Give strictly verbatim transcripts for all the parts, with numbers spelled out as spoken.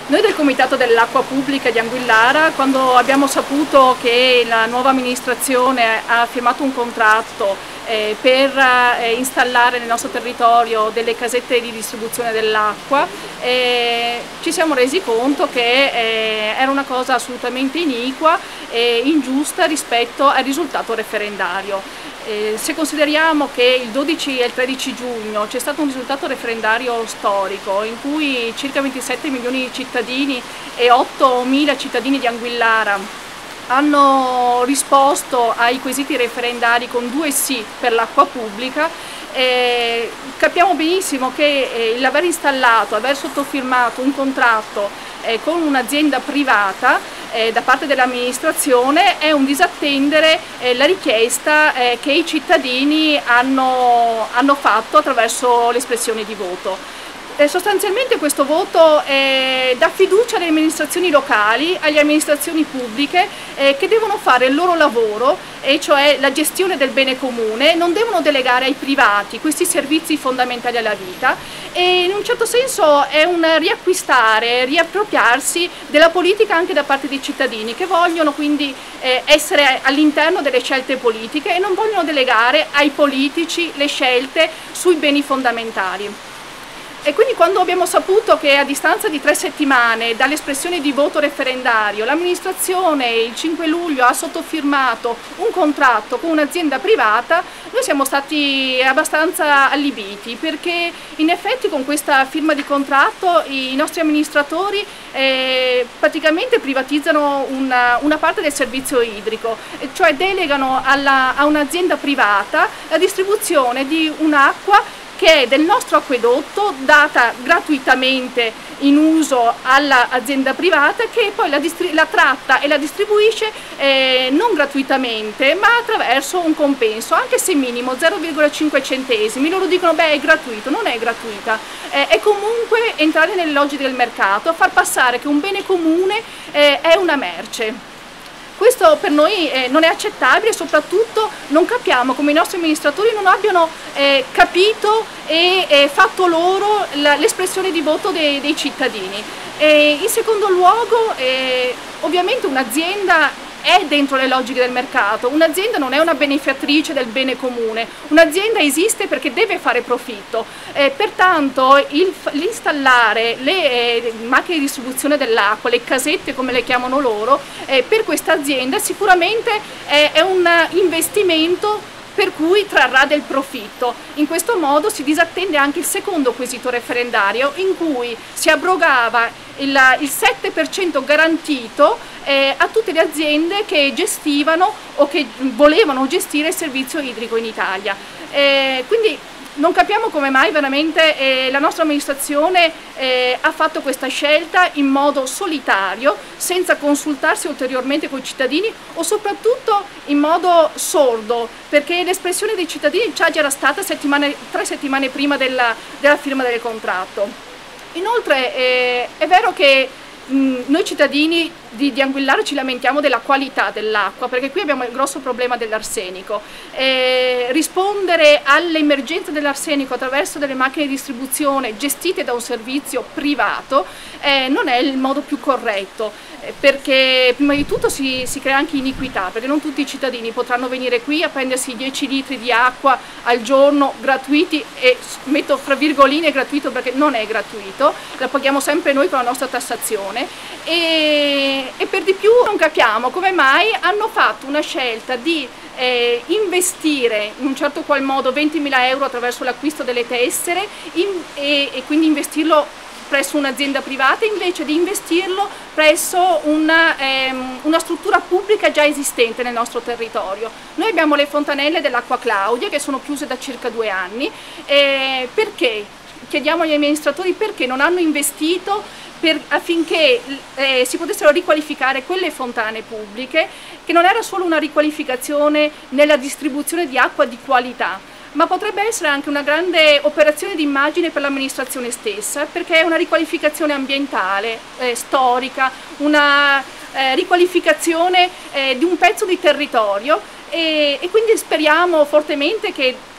Noi del Comitato dell'Acqua Pubblica di Anguillara, quando abbiamo saputo che la nuova amministrazione ha firmato un contratto eh, per eh, installare nel nostro territorio delle casette di distribuzione dell'acqua, eh, ci siamo resi conto che eh, era una cosa assolutamente iniqua e ingiusta rispetto al risultato referendario. Eh, se consideriamo che il dodici e il tredici giugno c'è stato un risultato referendario storico in cui circa ventisette milioni di cittadini e ottomila cittadini di Anguillara hanno risposto ai quesiti referendari con due sì per l'acqua pubblica, eh, capiamo benissimo che eh, l'aver installato, aver sottofirmato un contratto eh, con un'azienda privata Eh, da parte dell'amministrazione è un disattendere eh, la richiesta eh, che i cittadini hanno, hanno fatto attraverso l'espressione di voto. Eh, sostanzialmente questo voto eh, dà fiducia alle amministrazioni locali, alle amministrazioni pubbliche eh, che devono fare il loro lavoro, e cioè la gestione del bene comune, non devono delegare ai privati questi servizi fondamentali alla vita, e in un certo senso è un riacquistare, riappropriarsi della politica anche da parte dei cittadini che vogliono quindi eh, essere all'interno delle scelte politiche e non vogliono delegare ai politici le scelte sui beni fondamentali. E quindi quando abbiamo saputo che a distanza di tre settimane dall'espressione di voto referendario l'amministrazione il cinque luglio ha sottofirmato un contratto con un'azienda privata, noi siamo stati abbastanza allibiti, perché in effetti con questa firma di contratto i nostri amministratori eh, praticamente privatizzano una, una parte del servizio idrico, cioè delegano alla, a un'azienda privata la distribuzione di un'acqua che è del nostro acquedotto, data gratuitamente in uso all'azienda privata, che poi la, la tratta e la distribuisce eh, non gratuitamente ma attraverso un compenso, anche se minimo, zero virgola cinque centesimi. Loro dicono beh è gratuito, non è gratuita, eh, è comunque entrare nelle logiche del mercato, far passare che un bene comune eh, è una merce. Questo per noi eh, non è accettabile, e soprattutto non capiamo come i nostri amministratori non abbiano eh, capito e eh, fatto loro l'espressione di voto dei, dei cittadini. E in secondo luogo, eh, ovviamente un'azienda è dentro le logiche del mercato, un'azienda non è una benefiatrice del bene comune, un'azienda esiste perché deve fare profitto, eh, pertanto l'installare le eh, macchine di distribuzione dell'acqua, le casette come le chiamano loro, eh, per questa azienda sicuramente è, è un investimento per cui trarrà del profitto. In questo modo si disattende anche il secondo quesito referendario, in cui si abrogava il, il sette per cento garantito eh, a tutte le aziende che gestivano o che volevano gestire il servizio idrico in Italia. Eh, quindi non capiamo come mai veramente eh, la nostra amministrazione eh, ha fatto questa scelta in modo solitario, senza consultarsi ulteriormente con i cittadini, o soprattutto in modo sordo, perché l'espressione dei cittadini già era stata settimane, tre settimane prima della, della firma del contratto. Inoltre eh, è vero che mh, noi cittadini di, di Anguillara ci lamentiamo della qualità dell'acqua, perché qui abbiamo il grosso problema dell'arsenico. Eh, rispondere all'emergenza dell'arsenico attraverso delle macchine di distribuzione gestite da un servizio privato eh, non è il modo più corretto, eh, perché prima di tutto si, si crea anche iniquità, perché non tutti i cittadini potranno venire qui a prendersi dieci litri di acqua al giorno gratuiti, e metto fra virgoline gratuito perché non è gratuito, la paghiamo sempre noi con la nostra tassazione. E E per di più non capiamo come mai hanno fatto una scelta di eh, investire in un certo qual modo ventimila euro attraverso l'acquisto delle tessere in, e, e quindi investirlo presso un'azienda privata invece di investirlo presso una, ehm, una struttura pubblica già esistente nel nostro territorio. Noi abbiamo le fontanelle dell'Acqua Claudia che sono chiuse da circa due anni. Eh, perché? Chiediamo agli amministratori perché non hanno investito Per, affinché eh, si potessero riqualificare quelle fontane pubbliche, che non era solo una riqualificazione nella distribuzione di acqua di qualità, ma potrebbe essere anche una grande operazione di immagine per l'amministrazione stessa, perché è una riqualificazione ambientale, eh, storica, una eh, riqualificazione eh, di un pezzo di territorio, e, e quindi speriamo fortemente che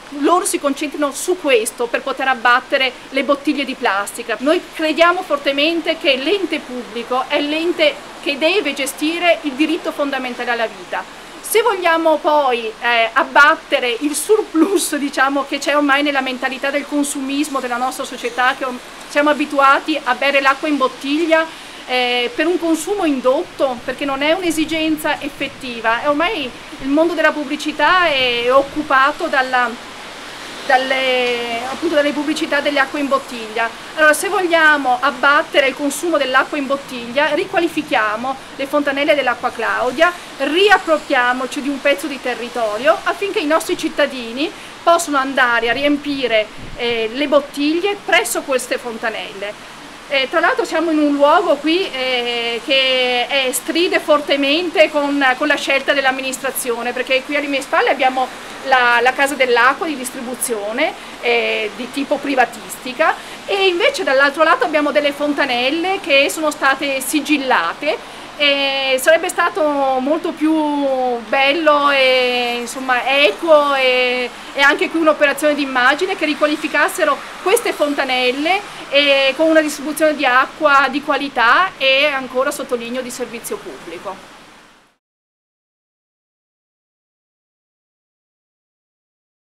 loro si concentrino su questo per poter abbattere le bottiglie di plastica. Noi crediamo fortemente che l'ente pubblico è l'ente che deve gestire il diritto fondamentale alla vita. Se vogliamo poi eh, abbattere il surplus, diciamo, che c'è ormai nella mentalità del consumismo della nostra società, che siamo abituati a bere l'acqua in bottiglia eh, per un consumo indotto, perché non è un'esigenza effettiva, e ormai il mondo della pubblicità è occupato dalla Dalle, appunto dalle pubblicità delle acque in bottiglia. Allora, se vogliamo abbattere il consumo dell'acqua in bottiglia, riqualifichiamo le fontanelle dell'Acqua Claudia, riappropriamoci di un pezzo di territorio affinché i nostri cittadini possano andare a riempire eh, le bottiglie presso queste fontanelle. Eh, tra l'altro siamo in un luogo qui eh, che è, stride fortemente con, con la scelta dell'amministrazione, perché qui alle mie spalle abbiamo la, la Casa dell'Acqua di distribuzione eh, di tipo privatistica, e invece dall'altro lato abbiamo delle fontanelle che sono state sigillate. E sarebbe stato molto più bello e insomma equo e, e anche qui un'operazione di immagine che riqualificassero queste fontanelle e con una distribuzione di acqua di qualità e, ancora sottolineo, di servizio pubblico.